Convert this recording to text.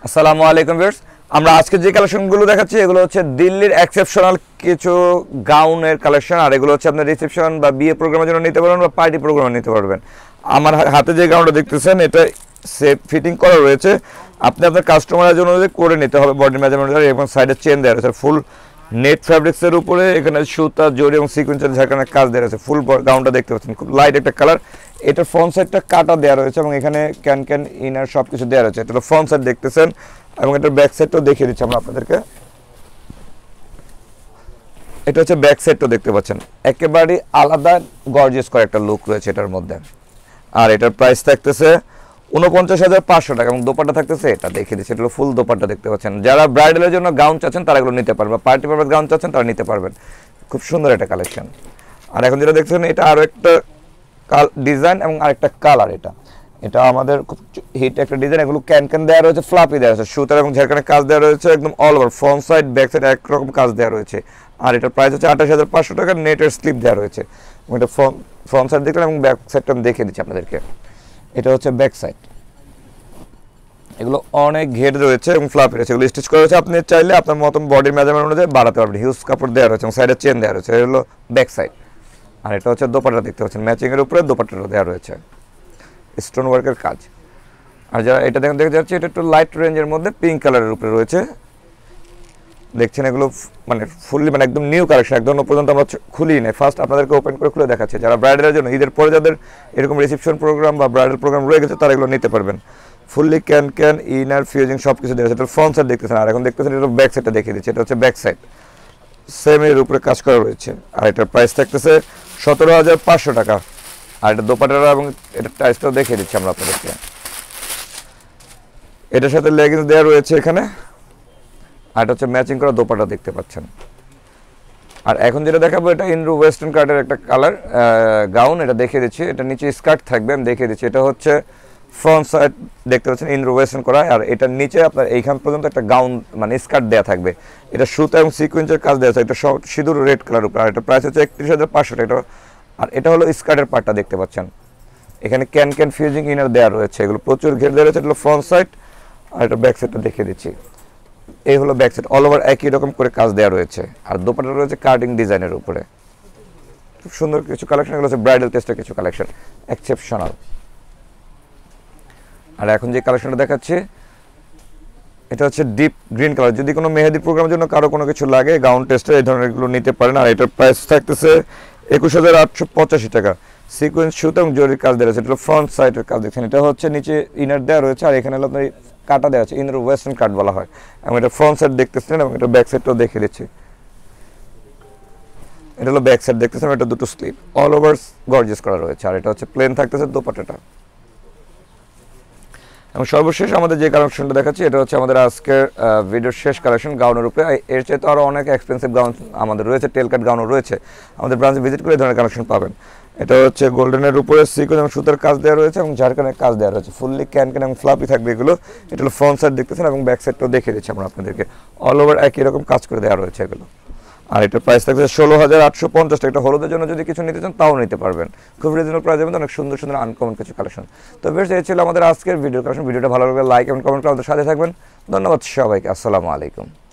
আসসালামু আলাইকুম ভিউয়ার্স, আমরা আজকে যে কালেকশনগুলো দেখাচ্ছি এগুলো হচ্ছে দিল্লির এক্সেপশনাল কিছু গাউনের কালেকশন। আর এগুলো হচ্ছে আপনার রিসেপশন বা বিয়ে প্রোগ্রামের জন্য নিতে পারবেন বা পার্টি প্রোগ্রামে নিতে পারবেন। আমার হাতে যে গাউনটা দেখতেছেন এটা সেফ ফিটিং করা রয়েছে, আপনি আপনার কাস্টমারের জন্য করে নিতে হবে। বডি মেজারমেন্ট এবং সাইডে চেন দেওয়া রয়েছে ফুল নেট ফ্যাব্রিক্সের উপরে, এখানে সুতা জরি এবং সিকোয়েন্সের ঝাঁকানোর কাজ দেওয়া রয়েছে। ফুল গাউনটা দেখতে পাচ্ছেন, খুব লাইট একটা কালার। এটার ফ্রন্ট সাইডটা কাটা দেওয়া রয়েছে এবং এখানে ক্যান ইনার সব কিছু দেওয়া রয়েছে। এটা ফ্রন্ট সাইড দেখতেছেন এবং এটার ব্যাক সাইডটাও দেখিয়ে দিচ্ছি আমরা আপনাদেরকে। এটা হচ্ছে ব্যাক সাইডটাও দেখতে পাচ্ছেন, একেবারে আলাদা গর্জিয়াস করে একটা লুক রয়েছে এটার মধ্যে। আর এটার প্রাইস থাকতেছে ৪৯,৫০০ টাকা এবং দোপাট্টা থাকতেছে এটা দেখিয়ে দিচ্ছি। এটা ফুল দোপাট্টা দেখতে পাচ্ছেন। যারা ব্রাইডালের জন্য গাউন চাচ্ছেন তারা এগুলো নিতে পারবেন, পার্টি পারপাস গাউন চাচ্ছেন তারা নিতে পারবেন। খুব সুন্দর একটা কালেকশন। আর এখন যেটা দেখছেন এটা আরও একটা ডিজাইন এবং আরেকটা কালার। এটা আমাদের খুব হিট একটা ডিজাইন। এগুলো ক্যান দেওয়া রয়েছে, ফ্লাপি দেওয়া রয়েছে, সুতার এবং ঝাড়খানের কাজ দেওয়া রয়েছে, একদম all over front side back side একরকম কাজ দেওয়া রয়েছে। আর এটার প্রাইস হচ্ছে ২৮,৫০০ টাকা। নেটের স্লিপ দেওয়া রয়েছে। এটা ফ্রন্ট সাইড দেখলাম এবং ব্যাক সাইডটা আমি দেখিয়ে দিচ্ছি আপনাদেরকে। এটা হচ্ছে ব্যাক সাইড। এগুলো অনেক ঘের রয়েছে এবং ফ্লাপি রয়েছে, এগুলো স্টিচ করা রয়েছে। আপনি চাইলে আপনার মতন বডির মেজারমেন্ট অনুযায়ী বাড়াতে পারবেন। হিউজ কাপড় দেওয়া রয়েছে এবং সাইডে চেন দেওয়া রয়েছে। এটা হলো ব্যাক সাইড। আর এটা হচ্ছে দোপাট্টা দেখতে পাচ্ছেন, ম্যাচিংয়ের উপরে দোপাট্টাটা দেওয়া রয়েছে, স্টোন ওয়ার্কের কাজ। আর যারা এটা দেখতে যাচ্ছে এটা একটু লাইট রেঞ্জের মধ্যে পিঙ্ক কালারের উপরে রয়েছে। দেখছেন এগুলো মানে ফুললি মানে একদম নিউ কালেকশন, একদম পর্যন্ত আমরা খুলি নাই, ফার্স্ট আপনাদেরকে ওপেন করে খুলে দেখাচ্ছি। যারা ব্রাইডালের জন্য ঈদের পরে যাদের এরকম রিসেপশন প্রোগ্রাম বা ব্রাইডাল প্রোগ্রাম রয়ে গেছে তারা এগুলো নিতে পারবেন। ফুললি ক্যান ইনার ফিউজিং সব কিছু দেওয়া আছে। এটা ফ্রন্ট সাইড দেখতেছেন। আর এখন দেখতেছেন এটা ব্যাক সাইডটা দেখিয়ে দিচ্ছে। এটা হচ্ছে ব্যাক সাইড, সেম এর উপরে কাজ করা রয়েছে। আর এটার প্রাইস থাকতেছে ১৭,৫০০ টাকা। আর এটা দোপাট্টা এবং এটার প্রাইসটাও দেখিয়ে দিচ্ছি আমরা আপনাদেরকে। এটার সাথে লেগিংস দেওয়া রয়েছে এখানে। আর এটা হচ্ছে ম্যাচিং করা দোপাট্টা দেখতে পাচ্ছেন। আর এখন যেটা দেখাবো এটা ইন্ডো ওয়েস্টার্ন কাটের একটা কালার গাউন, এটা দেখিয়ে দিচ্ছি। এটা নিচে স্কার্ট থাকবে, আমি দেখিয়ে দিচ্ছি। এটা হচ্ছে ফ্রন্ট সাইড দেখতে পাচ্ছেন ইন্ডো ওয়েস্টার্ন করা। আর এটার নিচে আপনার এইখান পর্যন্ত একটা গাউন মানে স্কার্ট দেওয়া থাকবে। এটা সুতা এবং সিকোয়েন্সের কাজ দেওয়া আছে। এটা সিঁদুর রেড কালার উপর। আর এটা প্রাইস হচ্ছে ৩১,৫০০ টাকা। আর এটা হলো স্কার্টের পার্টটা দেখতে পাচ্ছেন, এখানে ক্যান ফিউজিং ইনার দেওয়া রয়েছে। এগুলো প্রচুর ঘের দেওয়া রয়েছে। এটা হলো ফ্রন্ট সাইড। আর এটা ব্যাক সাইডটা দেখিয়ে দিচ্ছি। এই হলো ব্যাক সাইড, অল ওভার একই রকম করে কাজ দেওয়া রয়েছে। আর দোপাট্টা রয়েছে কাটিং ডিজাইনের উপরে। খুব সুন্দর কিছু কালেকশন, এগুলো হচ্ছে ব্রাইডাল টেস্টের কিছু কালেকশন, এক্সেপশনাল। আর এখন যে কালেকশনটা দেখাচ্ছি এটা হচ্ছে ডিপ গ্রিন কালার। যদি কোনো মেহেদি প্রোগ্রামের জন্য কারো কোনো কিছু লাগে গাউন টেস্টে এই ধরনের এগুলো নিতে পারেন। আর এটার প্রাইস থাকতেছে ২১,৮৮৫ টাকা। সিকোয়েন্স সুতা এবং জরির কাজ দেওয়া আছে। এটা ফ্রন্ট সাইডের কাজ দেখছেন। এটা হচ্ছে নিচে ইনার দেওয়া রয়েছে। আর এখানে হলো আপনার কাটা দেওয়া আছে, ইনার ওয়েস্টার্ন কাট বলা হয়। এবং এটা ফ্রন্ট সাইড দেখতেছেন এবং এটা ব্যাক সাইডটাও দেখিয়ে দিচ্ছি। এটা হলো ব্যাক সাইড দেখতেছেন, এটা দুটো স্লিপ অল ওভার গর্জিয়াস করা রয়েছে। আর এটা হচ্ছে প্লেন থাকতেছে দোপাট্টাটা। এবং সর্বশেষ আমাদের যে কালেকশনটা দেখাচ্ছি এটা হচ্ছে আমাদের আজকের ভিডিওর শেষ কালেকশন গাউনের উপরে। এর চেয়ে তো আরও অনেক এক্সপেন্সিভ গাউন আমাদের রয়েছে, টেল কাট গাউনও রয়েছে। আমাদের ব্রাঞ্চে ভিজিট করে এই ধরনের কালেকশন পাবেন। এটা হচ্ছে গোল্ডেনের উপরে সিকোয়েন্স এবং সুতার কাজ দেওয়া রয়েছে এবং ঝাড়খানের কাজ দেওয়া রয়েছে। ফুললি ক্যান এবং ফ্লাপি থাকবে এগুলো। এটা হলো ফ্রন্ট সাইড দেখতেছেন এবং ব্যাক সাইডটাও দেখিয়ে দিচ্ছি আমরা আপনাদেরকে। অল ওভার একই রকম কাজ করে দেওয়া রয়েছে এগুলো। আর এটার প্রাইস থাকছে ১৬,৮৫০ টাকা। এটা হলুদের জন্য যদি কিছু নিতে চান তাও নিতে পারবেন। খুব রিজনেবল প্রাইসের মধ্যে অনেক সুন্দর সুন্দর আনকমন কিছু কালেকশন। তো বেশ, এই ছিল আমাদের আজকের ভিডিও কালেকশন। ভিডিওটা ভালো লাগলে লাইক এবং কমেন্ট করে আমাদের সাথে থাকবেন। ধন্যবাদ সবাইকে। আসসালামু আলাইকুম।